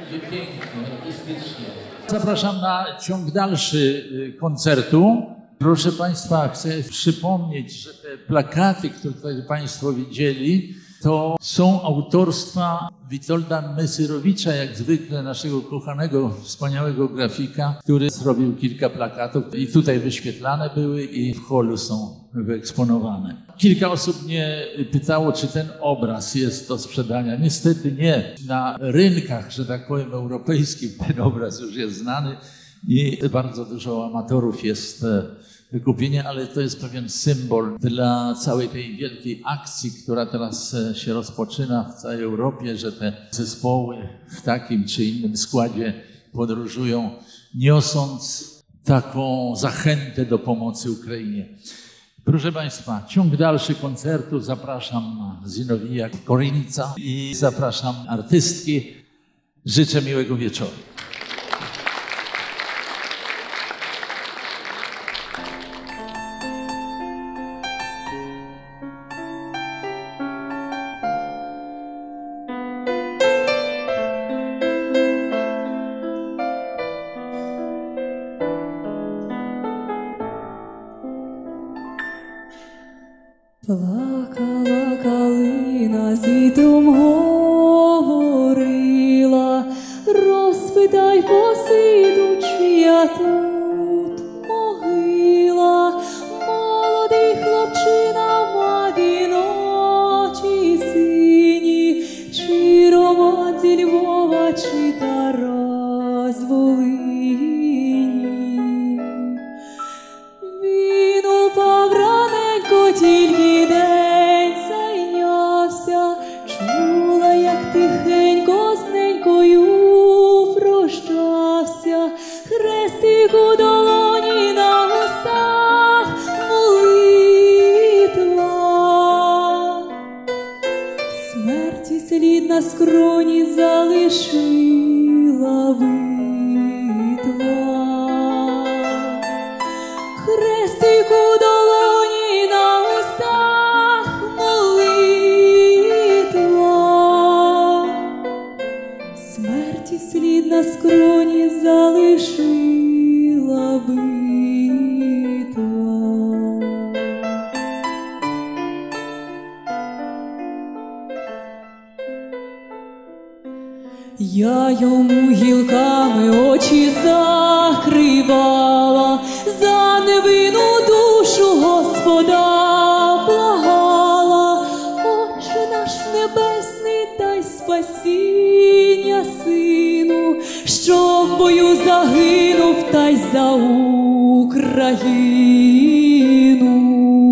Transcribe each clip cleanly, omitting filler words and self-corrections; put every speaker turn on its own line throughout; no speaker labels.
Będzie pięknie, artystycznie. Zapraszam na ciąg dalszy koncertu. Proszę Państwa, chcę przypomnieć, że te plakaty, które tutaj Państwo widzieli, to są autorstwa Witolda Mesyrowicza, jak zwykle naszego kochanego, wspaniałego grafika, który zrobił kilka plakatów i tutaj wyświetlane były i w holu są wyeksponowane. Kilka osób mnie pytało, czy ten obraz jest do sprzedania. Niestety nie. Na rynkach, że tak powiem, europejskich ten obraz już jest znany i bardzo dużo amatorów jest wykupienie, ale to jest pewien symbol dla całej tej wielkiej akcji, która teraz się rozpoczyna w całej Europie, że te zespoły w takim czy innym składzie podróżują, niosąc taką zachętę do pomocy Ukrainie. Proszę Państwa, ciąg dalszy koncertu. Zapraszam Zinowija Koryńca i zapraszam artystki. Życzę miłego wieczoru.
Плакала калина, з вітром говорила, розпитай посиду, чия тут могила. Молодий хлопчина мав він очі сині, чи Роман зі Львова, чи Тарас Волині. Він упав раненько, тільки день зайнявся, чула, як тихенько з ненькою прощався, хрестик у долоні, на устах молитва. Смерті слід на скроні залишила битва. Хрестик у долоні, на устах молитва. Смерті слід на скроні залишила битва. Я йому гілками очі закривала, за невинну душу Господа благала. Отче наш небесний, дай спасіння сину, що в бою загинув, та й за Україну.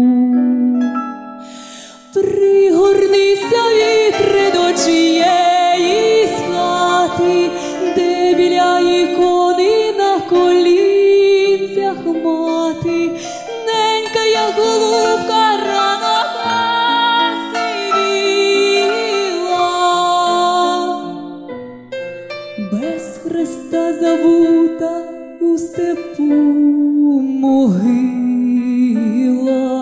Пригорнися, вітре, до чиєїсь хати, де біля ікони на колінцях мати, ненька, як голубка, рано посивіла. Без хреста забута у степу могила.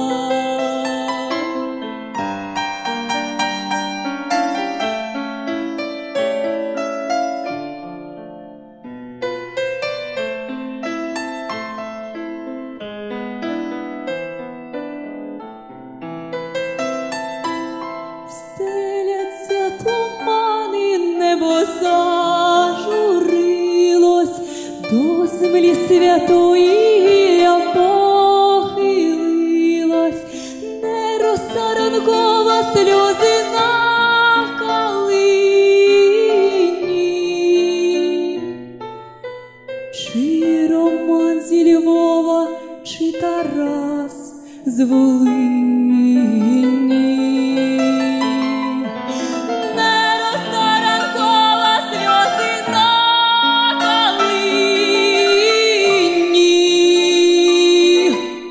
Стеляться тумани, небо зажурилось, до землі святої гілля похилилась, не роса ранкова, сльози на калині. Чи Роман зі Львова, чи Тарас з Волині. Не роса ранкова, сльози на калині.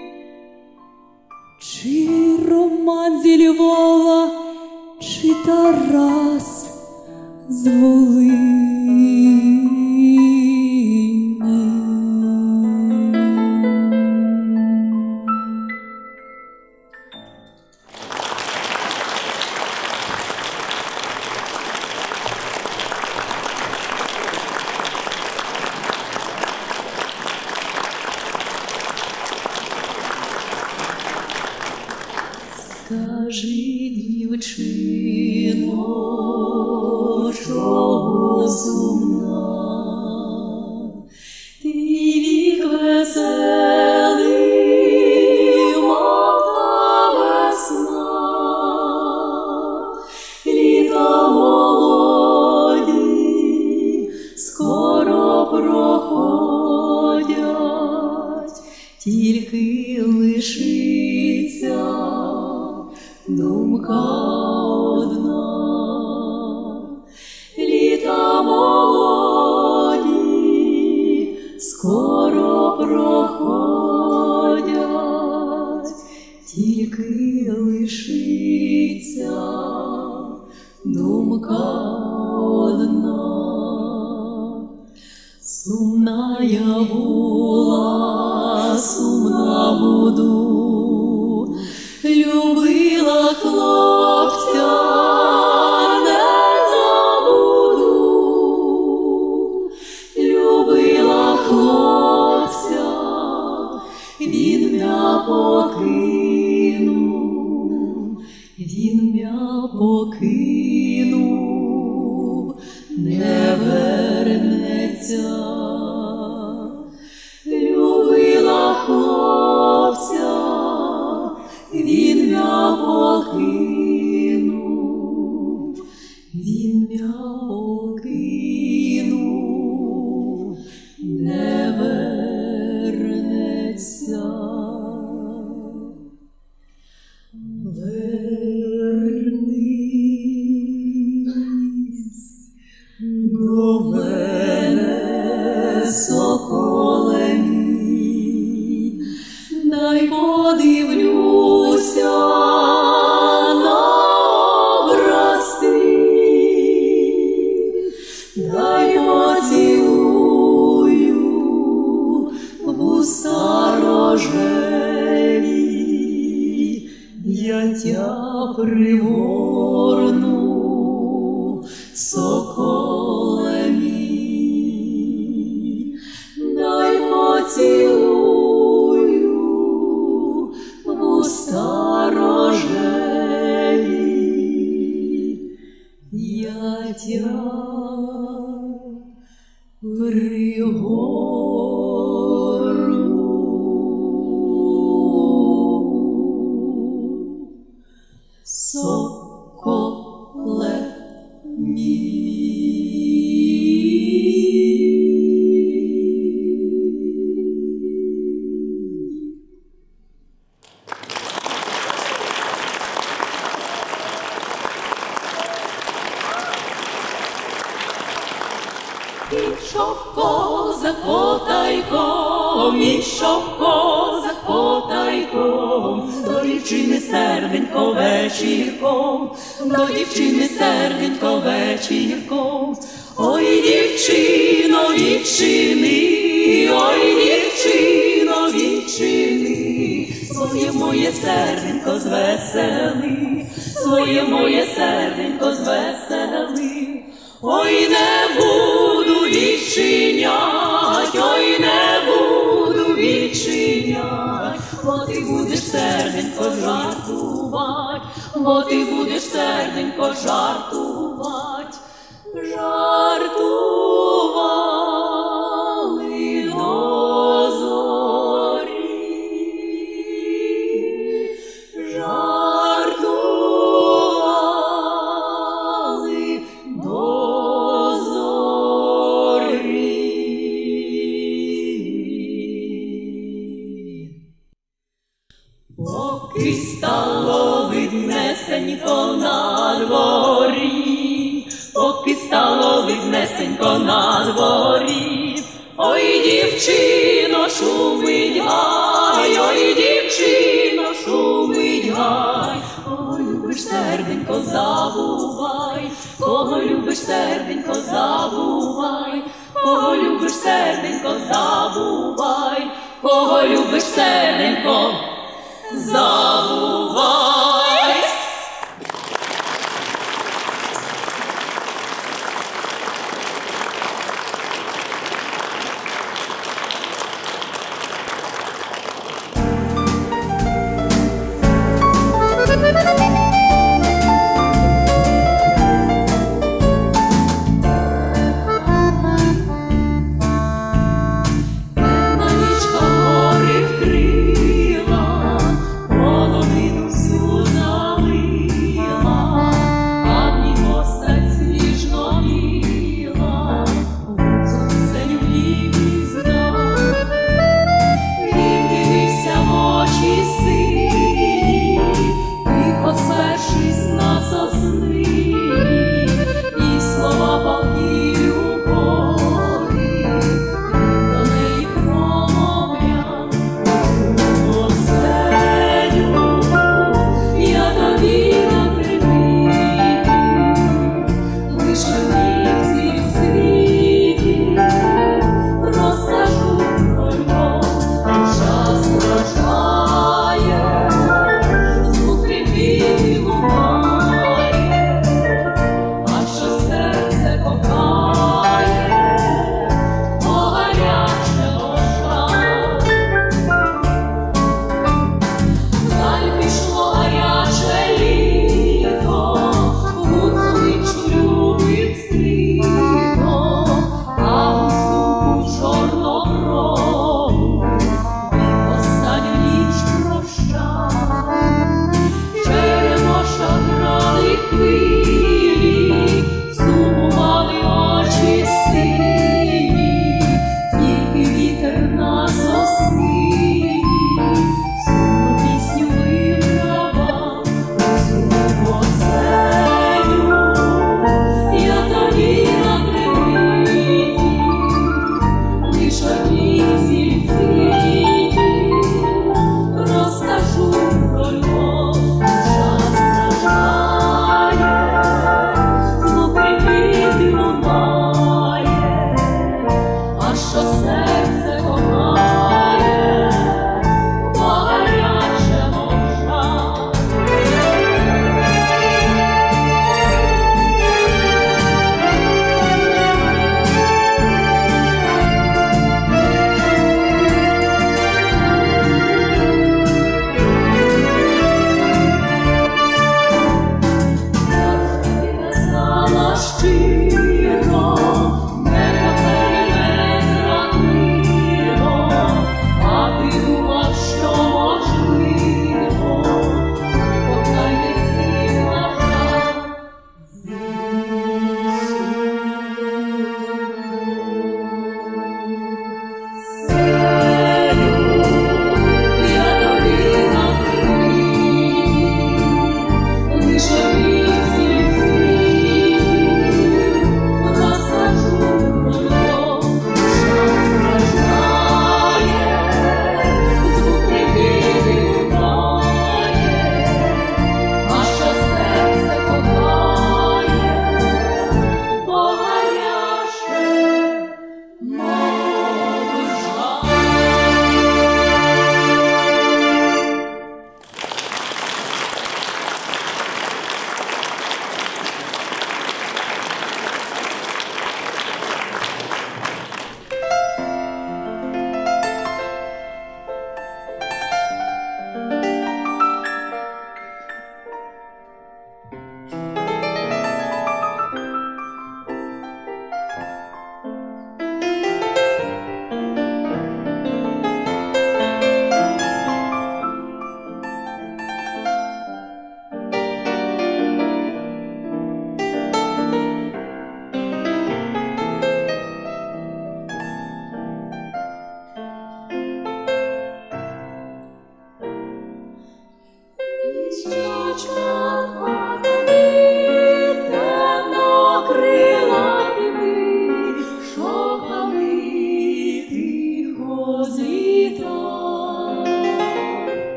Чи Роман зі Львова, чи Тарас з Волині. дівчино, сумна, ти вік веселий, мов та весна, літа молоді скоро проходять, тільки лишиться думка одна. Літа молоді скоро проходять, тільки лишиться думка одна. Сумна я була, сумна буду, любила хлопця, не забуду. Любила хлопця, він м'я покинув, він м'я покинув, не вернеться. Любила хлопця, він м'я покинув, він м'я покинув, не вернеться. Вернись до мене, соколе мій, дай подивлюся на образ твій, дай поцілую вуста рожеві, я тя пригорну, соколе мій, дай поцілую вуста рожеві, я тя пригорну, соколе мій. Ішов козак потайком, ішов козак потайком, до дівчини серденько вечірком, до дівчини серденько вечірком. Ой, дівчино, відчини, ой, дівчино, відчини, своє моє серденько звесели, своє моє серденько звесели. Ой, не буду відчинять, ой, не буду відчинять, бо ти будеш серденько жартувать, бо ти будеш серденько жартувать. Жартували до зорі, жартували до поки стало виднесенько на дворі, поки стало виднесенько на дворі. Ой, дівчино, шумить гай, ой, дівчино, шумить гай. Кого любиш, серденько, забувай, кого любиш, серденько, забувай, кого любиш, серденько, забувай, кого любиш, серденько, забувай.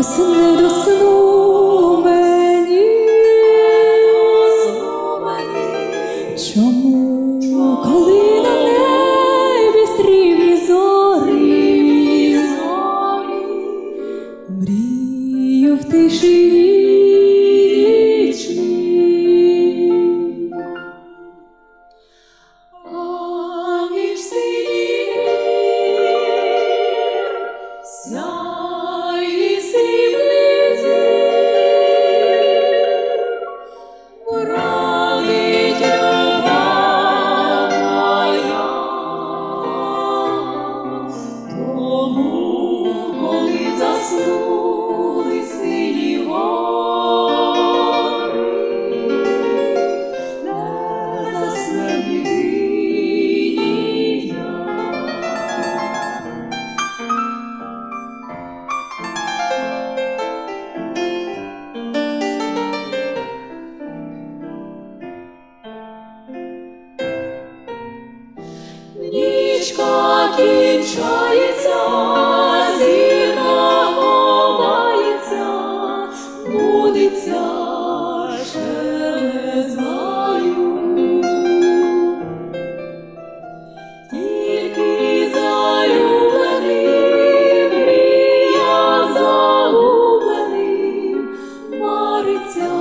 якось не до сну мені. Чому, коли на небі срібні зорі, мрію в тиші нічній, а між синів сяйні срібні зір, бранить люба моя. Тому, коли заснули сині гори, не засне ні я. Нічка кінчається, зірка ховається, будеться через гаю. Тільки залюбленим, мрія загубленим, мариться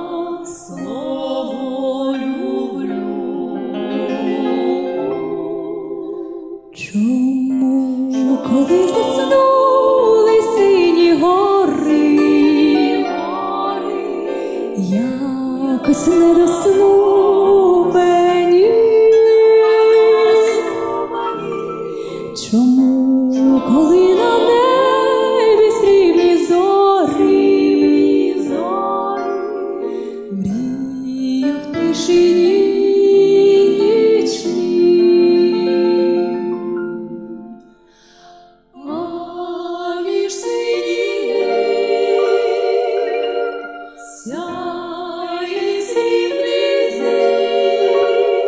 слово люблю. Чому, коли заснули сині гори, якось не до сну мені? Чому, коли на небі срібні зорі, мрію в тишині нічній, а між синів сяє срібний зір,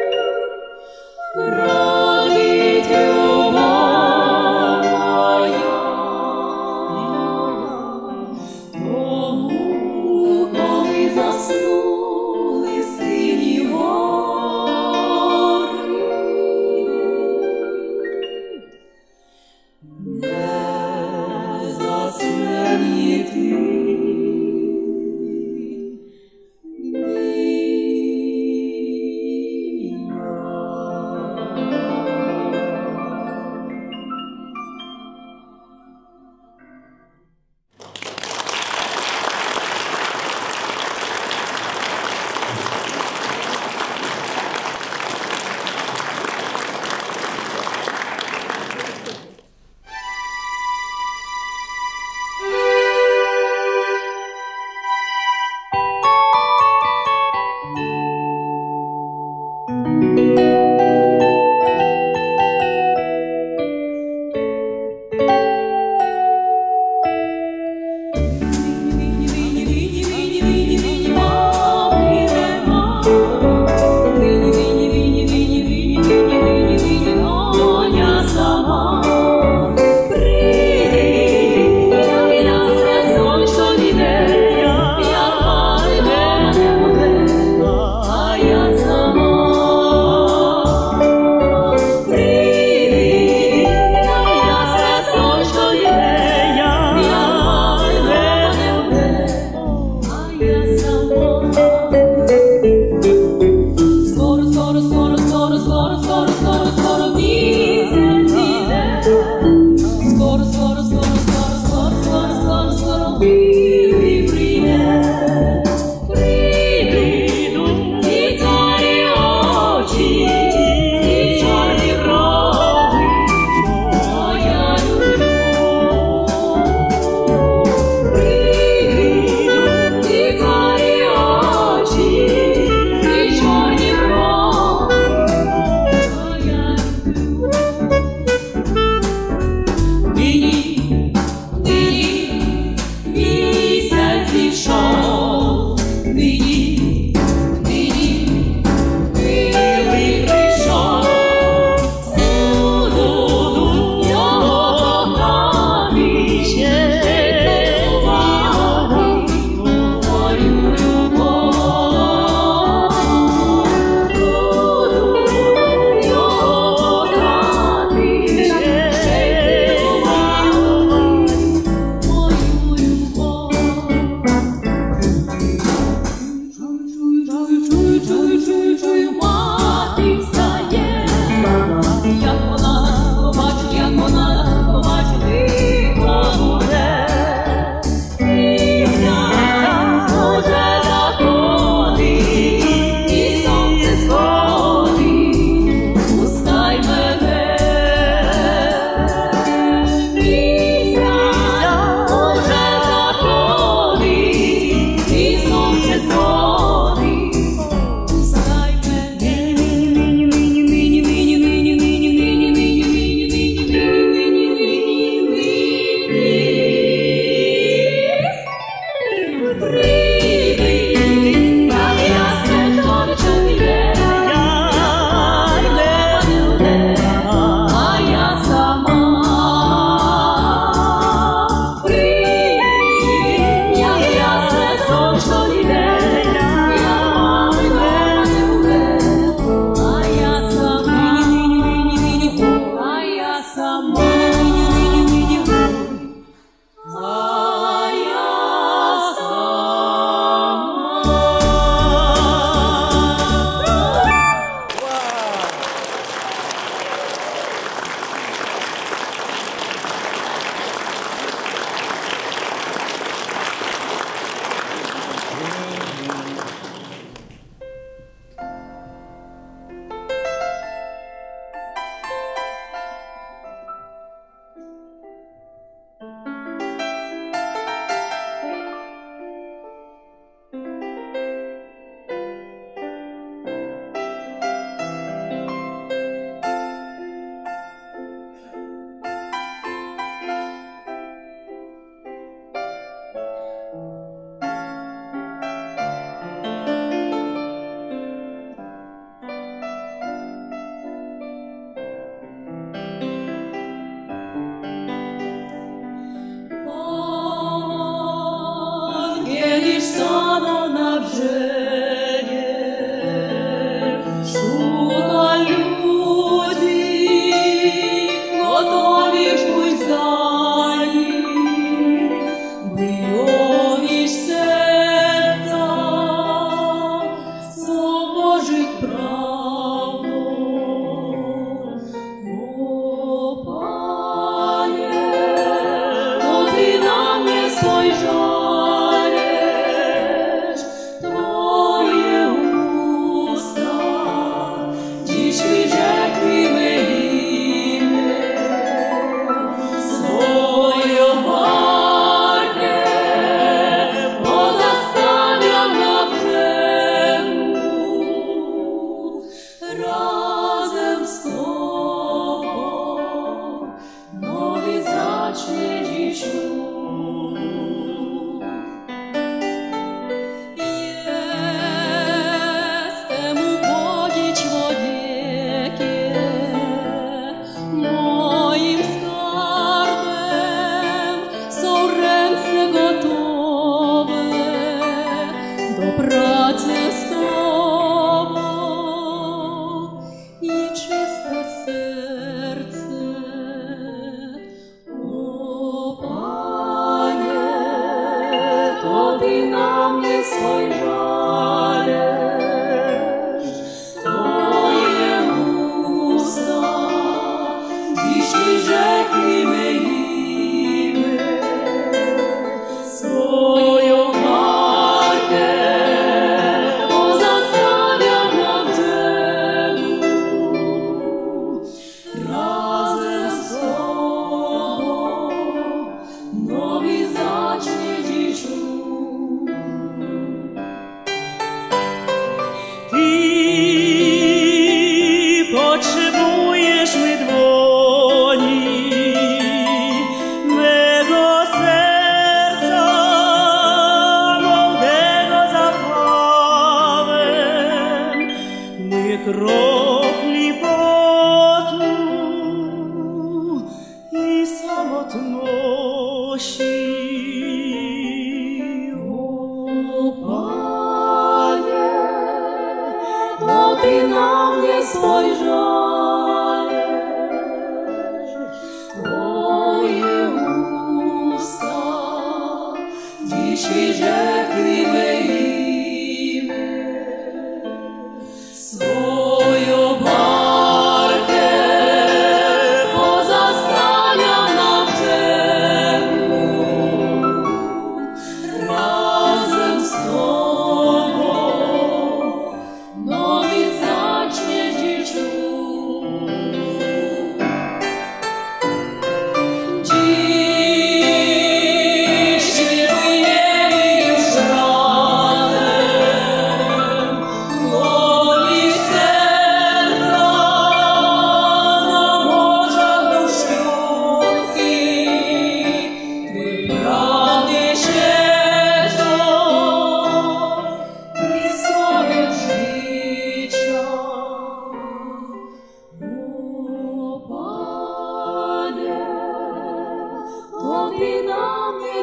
бранить люба моя. Тому, коли заснули сині гори, не засне ні ти, ні я.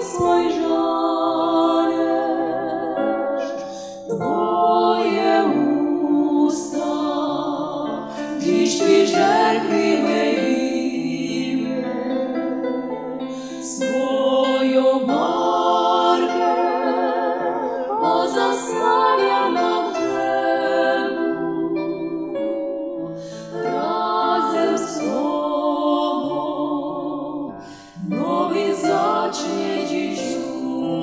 spojrzaniesz, Twoje usta dziś wyrzekły me imię, swoją markę pozostawiam na brzegu. Razem z Tobą nowy zacznie dziś.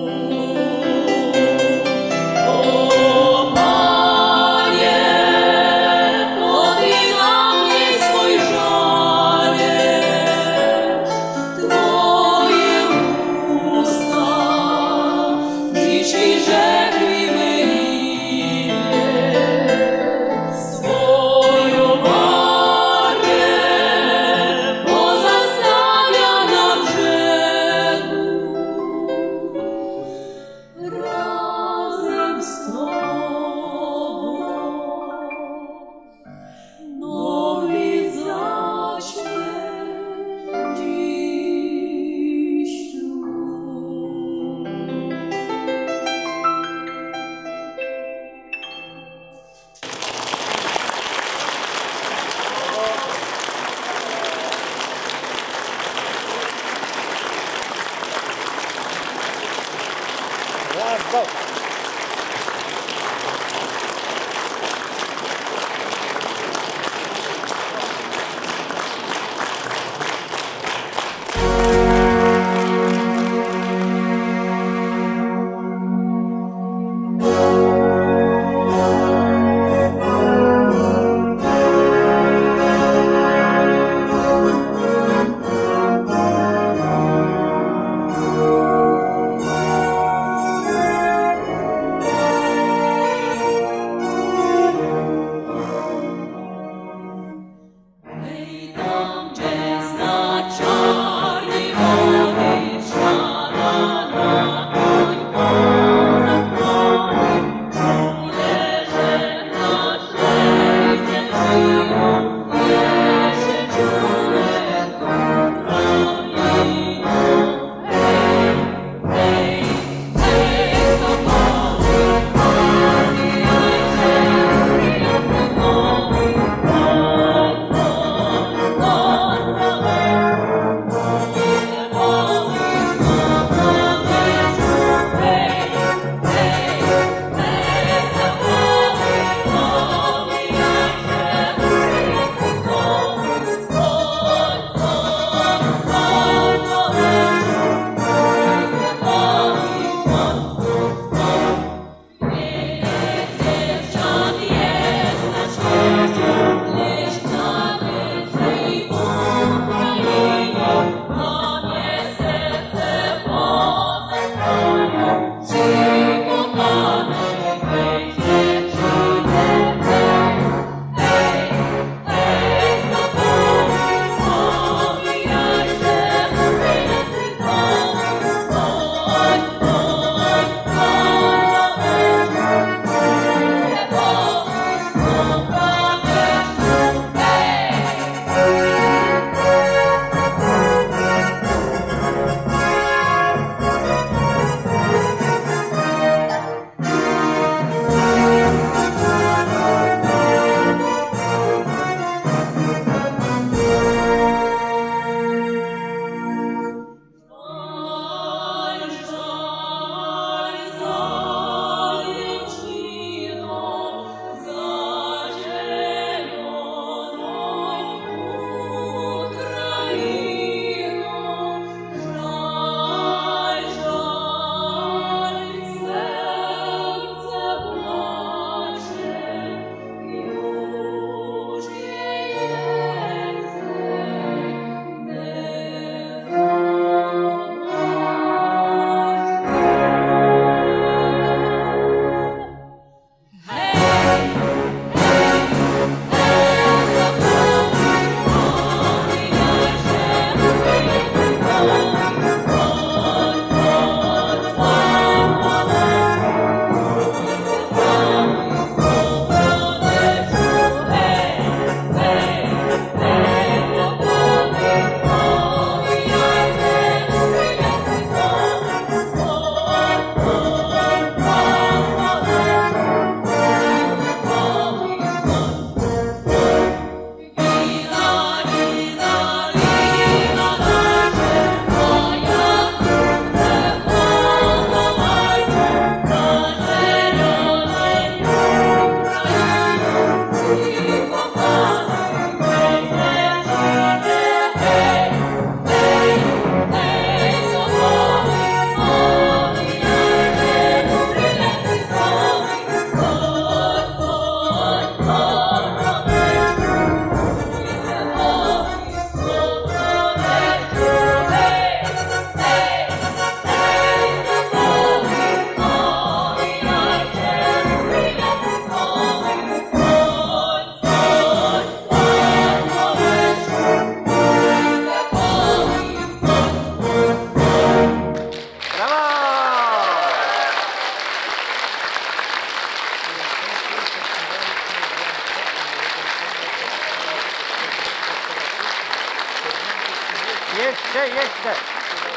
Jeszcze.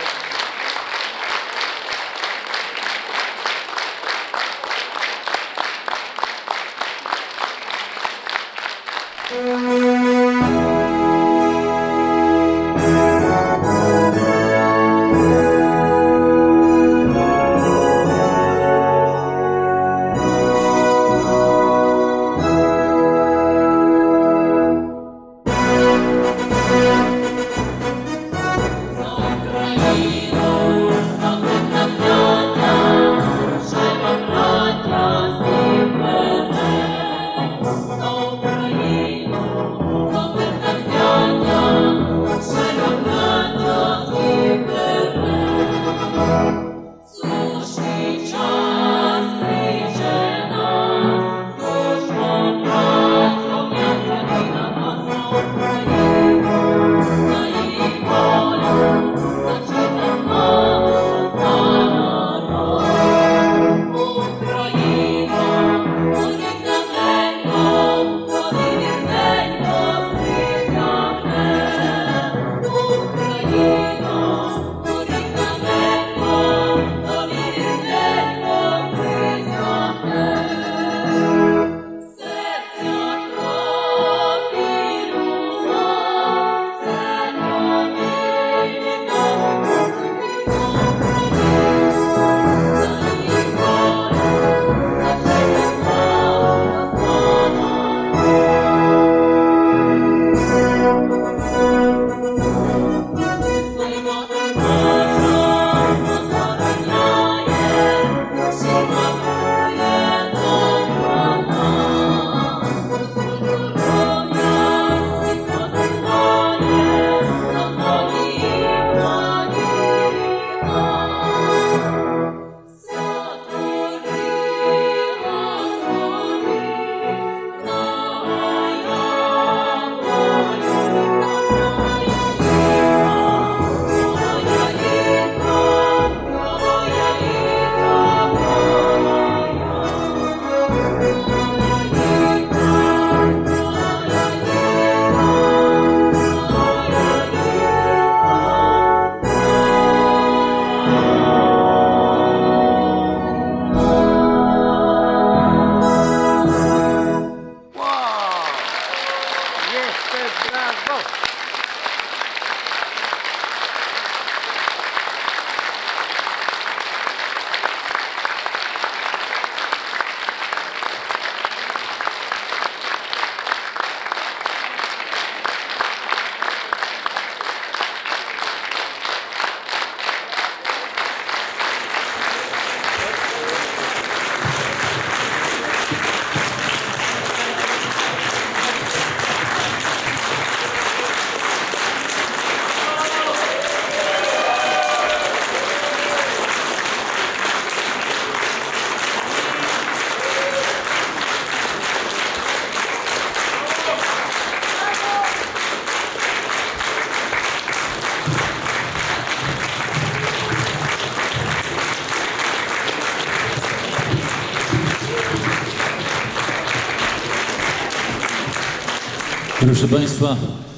Proszę Państwa,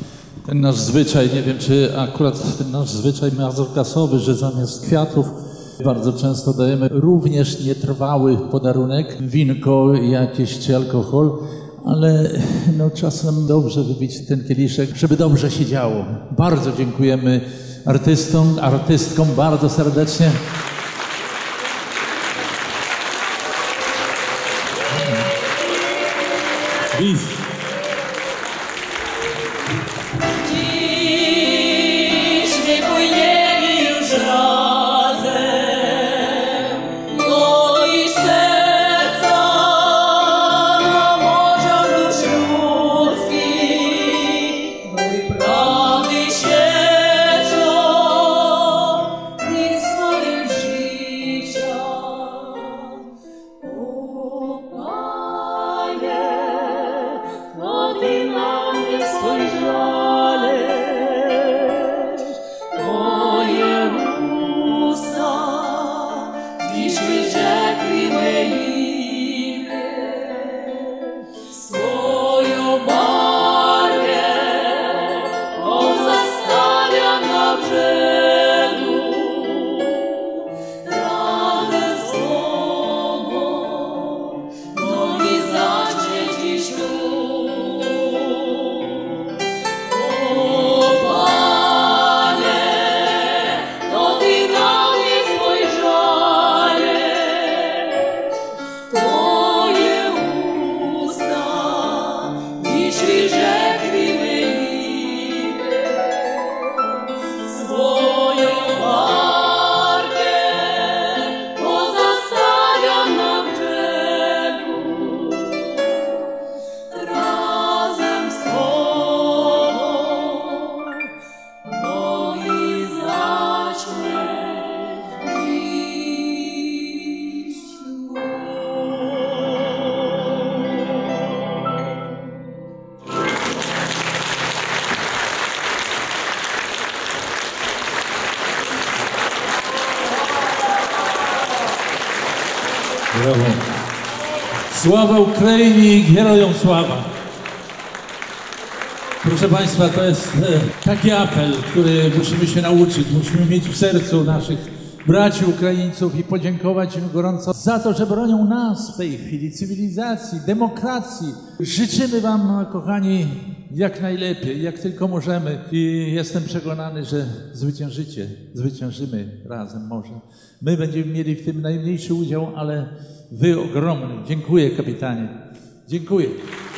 ten nasz zwyczaj, nie wiem czy akurat ten nasz zwyczaj mazurkasowy, że zamiast kwiatów bardzo często dajemy również nietrwały podarunek, winko jakieś czy alkohol, ale no czasem dobrze wypić ten kieliszek, żeby dobrze się działo. Bardzo dziękujemy artystkom bardzo serdecznie.
Свою барвę, o zastanie.
Brawo. Sława Ukrainie i herojom sława. Proszę Państwa, to jest taki apel, który musimy się nauczyć. Musimy mieć w sercu naszych braci Ukraińców i podziękować im gorąco za to, że bronią nas w tej chwili, cywilizacji, demokracji. Życzymy Wam, kochani, jak najlepiej, jak tylko możemy i jestem przekonany, że zwyciężycie, zwyciężymy razem może. My będziemy mieli w tym najmniejszy udział, ale Wy ogromny. Dziękuję, kapitanie. Dziękuję.